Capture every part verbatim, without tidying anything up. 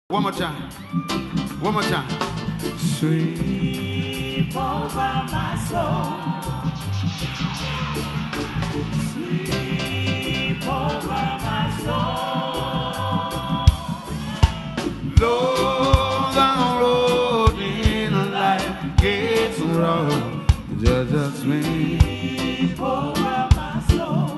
One more time. One more time. Sweep over my soul. Sweep over my soul. Though the road in life gets rough, just sweep over my soul.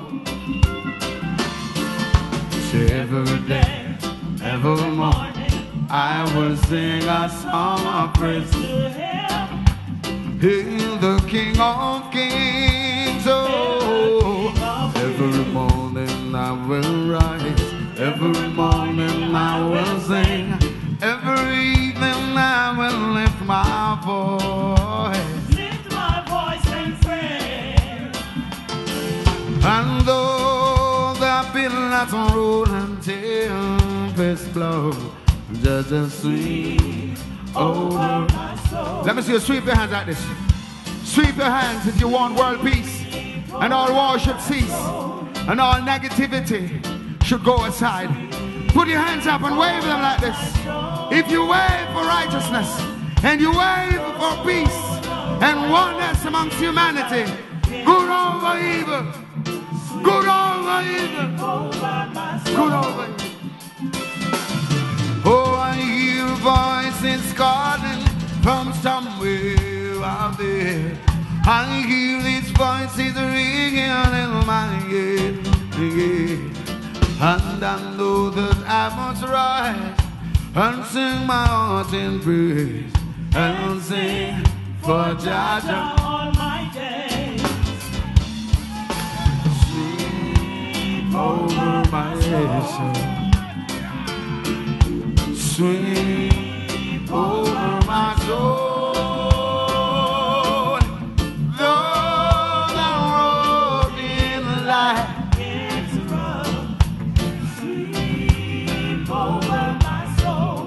Say every day, every morning, I will sing a song of praise to Him. He's the King of Kings. Oh, every morning I will rise, every morning I will sing, every evening I will lift my voice, lift my voice and sing. And though the billows roll and tempests blow, just a sweep over my soul. Let me see you sweep your hands like this. Sweep your hands if you want world peace, and all war should cease, and all negativity should go aside. Put your hands up and wave them like this. If you wave for righteousness, and you wave for peace and oneness amongst humanity, good over evil, good over evil, good over evil. Oh, I hear voices calling from somewhere out there. I hear these voices ringing in my head, yeah. And I know that I must rise and sing my heart in praise and sing for Jah Jah all my days. Sleep over my soul. Sweep over my soul. Though the road in life gets rough, sweep over my soul.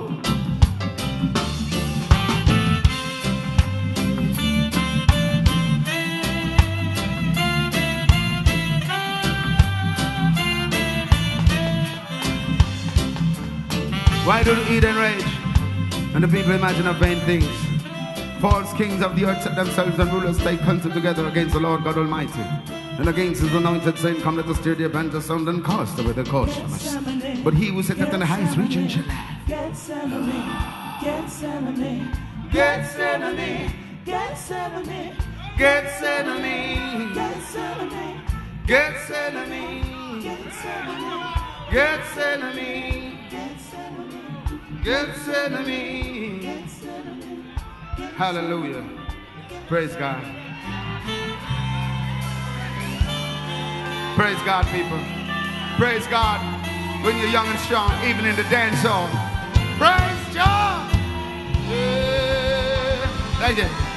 Why do the heathen rage, and the people imagine of vain things? False kings of the earth set themselves, and rulers take counsel together against the Lord God Almighty, and against His anointed, saying, come, let us stir the bands of sound and cast away the cautious. But he who sitteth in the highest region shall laugh. Gethsemane, Gethsemane, Gethsemane, Gethsemane, Gethsemane, Gethsemane, Gethsemane, Gethsemane, Gethsemane. Hallelujah. Praise God. Praise God, people. Praise God when you're young and strong, even in the dance hall. Praise God. Yeah. Thank you.